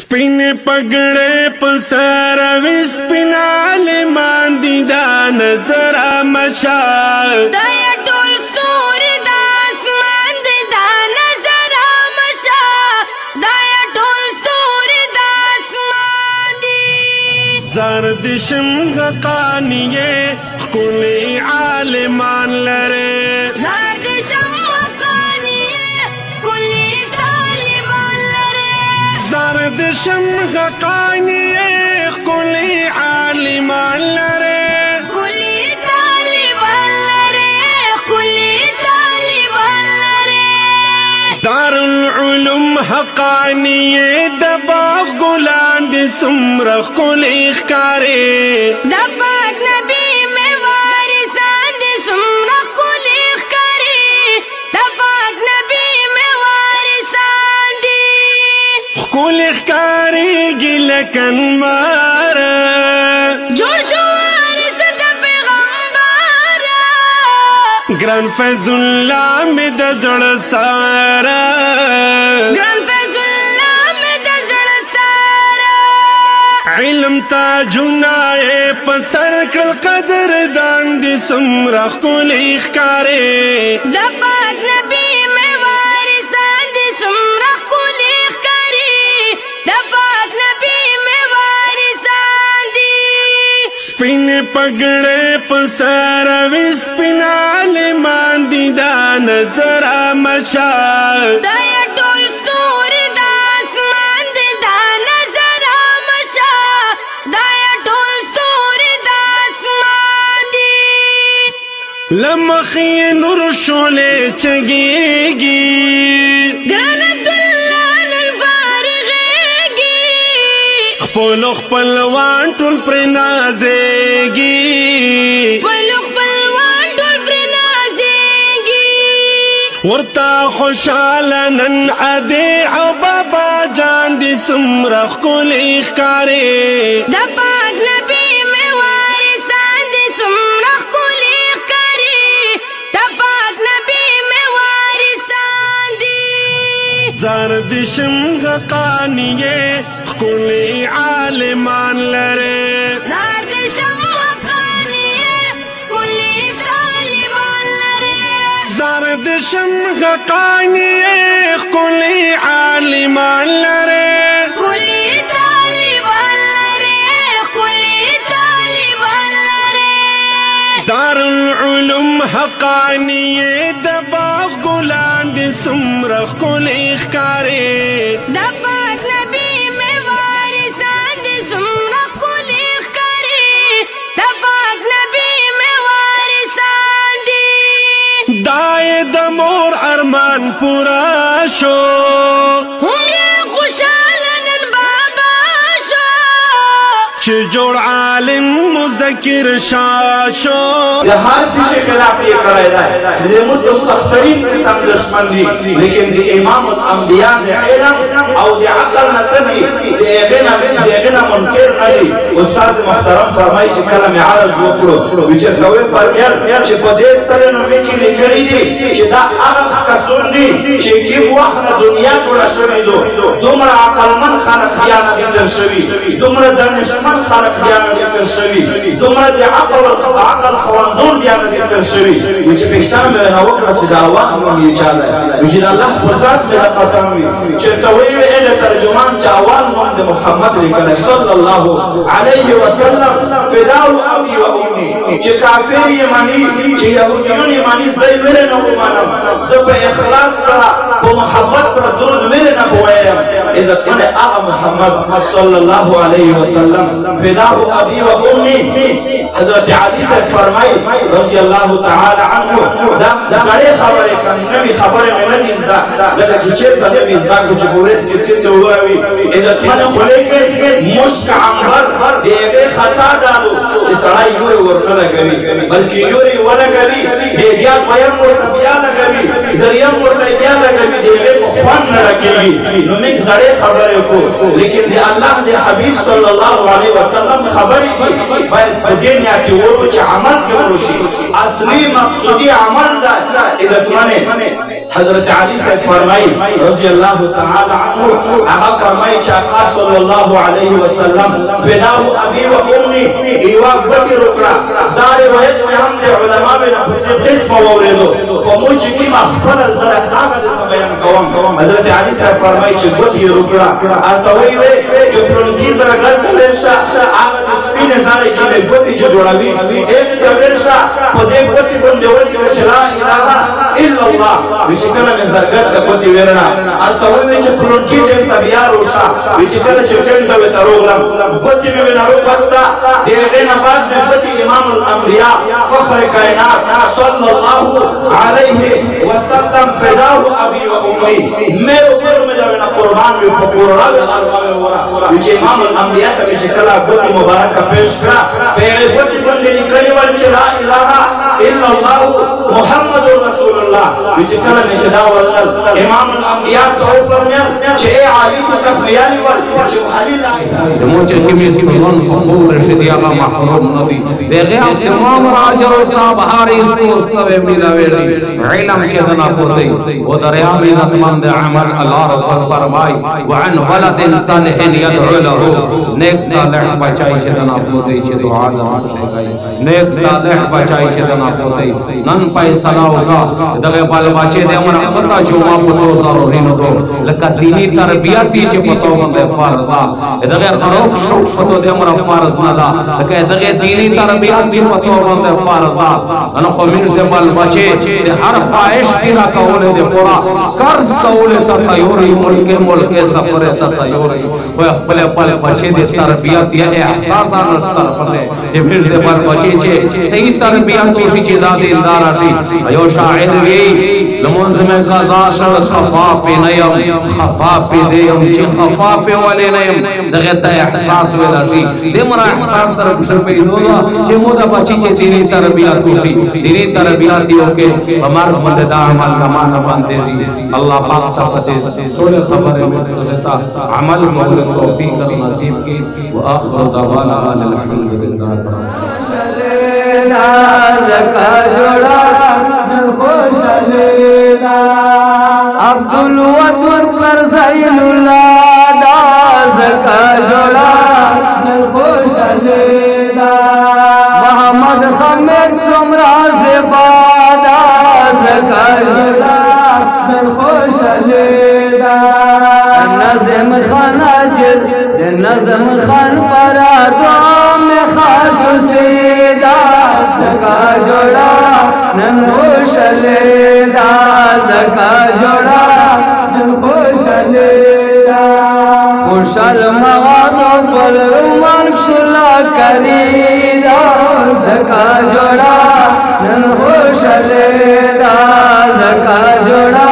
سپین پگڑے پسر وسپنال ماندی دا نظر مشا دایا ټول ستوري د اسمان دی دا نظر مشا دایا ټول ستوري د اسمان دی زرد شم غقانیه خکلی عالمان لره زرد شم غقانیه کلی طالبان لره زرد شم غقانیه خکلی عالمان لره دار العلوم حقانیه د باغ ګلان د سمرخ کول اخکاره د پاک نبی می وارثان د سمرخ کول اخکاره د پاک نبی می وارثان دي کول اخکاره ګلکن مار جوړ شو وارث د پیغمبر ګران فیض الله می د زړه سارا علم تاجونه پسر کړ قدر دان دي سمرخ کول اخکاره د پاک نبی می وارثان دي سمرخ کول اخکاره د پاک نبی می وارثان دي سپین پگڑے پسر وسپنال ماندی دا نظر مشا دایا ټول ستوري د اسمان دی دا نظر مشا دایا ټول ستوري د اسمان دی لمخی نور شولے چگیگی ګران عبدالله نن فارغیږي خپلو خپلوان ټول پرې نازیږي خپلو خپلوان ټول پرې نازیږي ورتا خوشحاله نن ادې او بابا جان دي سمرخ کول اخکاره د پاک نبی می وارثان دي سمرخ کول اخکاره د پاک نبی می وارثان دي زرد شم غقانیه خکلی عالمان لره زرد شم غقانیه کلی طالبان لره زرد شم غقانیه خکلی عالمان لره کلی طالبان لره کلی طالبان لره دار العلوم حقانیه د باغ ګلان د سمرخ کول اخکاره د پاک نبی می وارثان دي سمرخ کول اخکاره د پاک نبی می وارثان دي دای د مور ارمان پورا شو هم یې خوشاله نن بابا شو چې جوړ عالم مذکر شاشو د هر څه خلاف یې کړی دی د موږ سخترین قسم دشمن دي لیکن د امام الانبیاء د علم او د عقل نسبی د هغه نه منکر نه دي استاد محترم فرمایي چې کله مې عرض وکړو چې کوي فرمیل چې په دې سره نو مې کې لیکلي دي چې دا هغه کسان دي چې کې وخت دنیا جوړه شوې ده دومره عقلمن خلک بیا نه دي تر شوي دومره دانشمن خلق بیا نه تر شوي دومره د عقل خواندون بیا نه تر شوي چې پښتانه مې نه وکړه چې دا اواز نوم یې چا دی چې د الله په ذات مې قسم وي چې ته وایې د ترجمان چې اول نوم د محمد لیکلی صلی الله علیه وسلم فداء ابي و امي چې کافر یې مانی چې یهودیون یې مانی زه یې ویلې نه ومانم زه په اخلاص سره په محبت سره درود ویلې نه ووایم عزتمن هغه محمد صلی الله علیه وسلم فداء ابي و امي حضرت علی سے فرمائی رضی اللہ تعالی عنہ دا سڑے خبریں کنی نبی خبریں میں ندیز دا زکا چچر تا نبیز دا کچھ پورس کی چیز ہوئی عزت من خلے کے مشک عنبر دیگے خسا دالو کہ سڑائی یوری ورنہ لگوی بلکہ یوری ولگوی دیگیات ویم ورنہ بیا لگوی دریم ورنہ بیا لگوی دیگے کو خوان نرکیگی نمک سڑے خبریں کو لیکن دی اللہ دی حبیب صلی اللہ علیہ وسلم خبری کی باید دنیا کی ورو چې عمل کې وشي اصلي مقصودی عمل دا عزت منه हजरत अली से फरमाई रज़ी अल्लाह तआला अन्हु आगा फरमाई आका सल्लल्लाहु अलैहि वसल्लम फिदाउ अबी व उम्मी इवा बकी रुकड़ा दार रिवायत में हम दे उलमा में ना पूछे किस्म वरेदो को मुझे की मखबर दरत आगा दे बयान कवम हजरत अली से फरमाई च बकी रुकड़ा अतवई वे जो फ्रंकी जरा घर कलेशा आगा स्पिने सारे की में बकी जो जोड़ावी एक कलेशा पदे बकी बंदे वली को चला इलाहा इल्लल्लाह विचिकल में जरगत का कोती वेरना अतवई में च फ्रंकी जे तबिया रोशा विचिकल च चंद में तरोगलम बकी में नारो बस्ता देगे ना बाद में बकी इमाम अल अंबिया फखर कायनात सल्लल्लाहु अलैहि वसल्लम फिदाउ अबी व उम्मी मेरे ऊपर में जावे ना कुर्बान में पकोड़ा में अरवा में वरा विच इमाम अल अंबिया का विचिकल बकी मुबारक का पेश करा पहले बकी बंदे निकली वर चला इलाहा इल्लल्लाह मुहम्मदुर रसूलुल्लाह विचिकल में चदा वल इमाम अल अंबिया तो फरमाया जे आली को तफयाली वल जो खाली ला मुझे कि में सुन कबूल रशीद आगा महमूद नबी देखे हम तमाम राजर साहब हारिस मुस्तवे मिलावेली इल्म चेतना होते वो दरिया में इज्जतमंद अमल अल्लाह रसूल फरमाई व अन वलदिन सालिहिन यदउ लहु नेक सालिह बचाई चेतना होते चे दुआ नेक सालिह बचाई चेतना होते नन पाई सलाह दगे बाल बचे दे हमरा खता जुमा पुतो सारो हिनो दो लका दीनी तरबियती चे पतो बंदे फरदा दगे खरोक शौक पतो दे हमरा फर्ज नदा लका दगे दीनी तरबियत चे पतो बंदे फरदा अन कमिन दे बाल बचे हर ख्वाहिश पूरा कौले दे पूरा कर्ज कौले ततयोरी मुल्के सफरे ततयोरी वो अपने बाल बचे दे तरबियत ये एहसास आन तरफ ने ये फिर दे बाल बचे चे सही तरबियत उसी चीज़ आदि इंदार आशी अयो शायर वी लमोंज में क़ज़ा शर खफा पे नयम खफा पे देयम ची खफा पे वाले नयम दगता एहसास वेला शी दे मरा एहसास तरफ शर पे दोला जे मोदा बची चे तेरी तरबियत उसी तेरी तरबियत ओके हमार बंदे दा अमल कमान बंदे जी अल्लाह पाक ता फते थोड़े खबर में गुजरता अमल मौल तौफीक नसीब की व आखिर दवाना अल्हम्दुलिल्लाह शजेना ज़का जोड़ा खुश शजेना अब्दुल वदुद पर ज़ैनुल्लाह दा ज़का जोड़ा खुश शजेना मोहम्मद खमीद सुमरा ज़िफादा ज़का जोड़ा खुश शजेना नज़म खान अजद नज़म खान परादो में खास सीदा ज़का जोड़ा खुश शजेना ज़का जोड़ा खुश शजेना खुशल मवाज़ो पर मन शुला करीदा ज़का जोड़ा खुश शजेना ज़का जोड़ा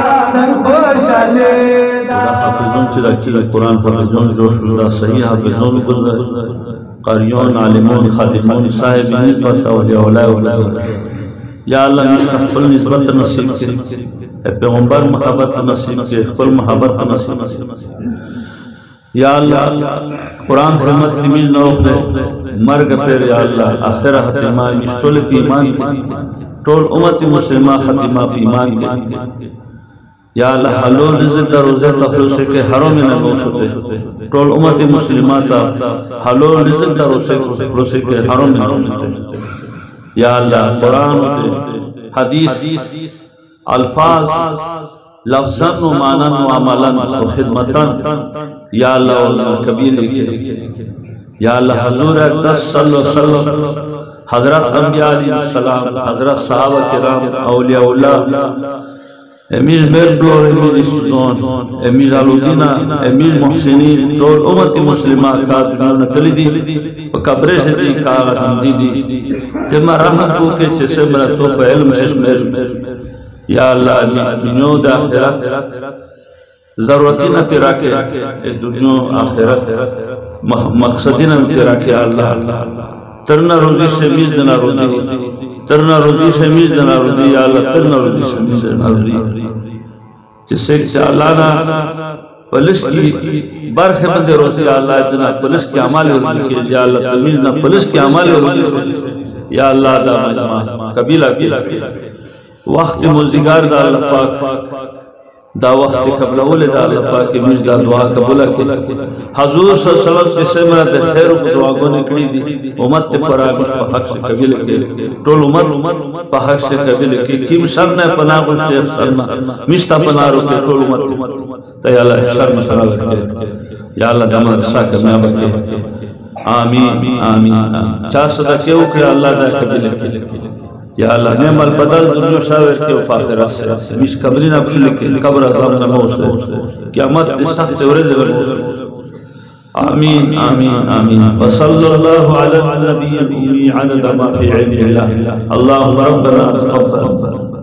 खुश शजेना हाफिज़ों चिराची कुरान हाफिज़ों जोशुदा सही हाफिज़ों गुज़र कारियों आलिमों खादिमों साहिबीन पर औलिया या अल्लाह मुस्तक़बिल निस्बत नसीब के पैगंबर मोहब्बत नसीब के खपल मोहब्बत नसीब या अल्लाह कुरान रहमत निमिल नौफले मर्ग पर या अल्लाह आखिर हतिमा मिस्टोल की ईमान टोल उम्मत मुस्लिमा हतिमा ईमान के या अल्लाह हलो रिज़्क़ दा रोज़े तफरुसे के हरों में न होते टोल उम्मत मुस्लिमा ता हलो रिज़्क़ दा रोज़े के हरों में न या अल्लाह कुरान हदीस अल्फाज लफ्ज़न व मानन व अमलन व खिदमतन या अल्लाह कबीर के या अल्लाह हजूर 10 सल्लल्लाहु हज़रत अंबिया अलैहिस्सलाम हज़रत सहाबा किराम औलिया एमीर मेरब्लोर एमीर सुदोन एमीर आलुदीना एमीर मोहसिनीन तोल उम्मत मुस्लिमा का दुनिया तलीदी कब्रे से दी का हमदीदी तेमा रहमत को के से मेरा तो इल्म इल्म या अल्लाह दुनिया द आखिरत जरूरती न तेरा के दुनिया आखिरत मकसदी न तेरा के अल्लाह तरना रोजी से मीज दना रोजी तरना रोजी से मीज दना रोजी या अल्लाह तरना रोजी से मीज दना रोजी जिससे अल्लाह पुलिस की बरखे बंदे रोजी या अल्लाह इतना पुलिस के अमाल रोजी के या अल्लाह तमीज ना पुलिस के अमाल रोजी या अल्लाह दा कबीला वक्त मुज़दिगार दा अल्लाह पाक दा वक्त कबल ओले दा अल्लाह पाक के मिज दा दुआ कबूल के हुजूर सल्लल्लाहु अलैहि वसल्लम से मरा दे खैर को दुआ गोने करी दी उम्मत पर आमिश पर हक से कबील के टोल उम्मत पर हक से कबील के किम शर ने पनाह को ते शर्मा मिस्ता पनाह रो के टोल उम्मत ते अल्लाह शर्म सलाह के या अल्लाह दमा सा कामयाब के आमीन आमीन चार सदके के अल्लाह दा कबील के या अल्लाह नेमल बदल दुनिया शावर के फाखिरा से मिस कब्र ना खुल के कब्र अज़ाब ना मौत क़यामत सख्त औरद आमीन आमीन आमीन व सल्लल्लाहु अला नबी अदद मा फी इल्मिल्लाह अल्लाहुम्मा रब्बना तक़ब्बल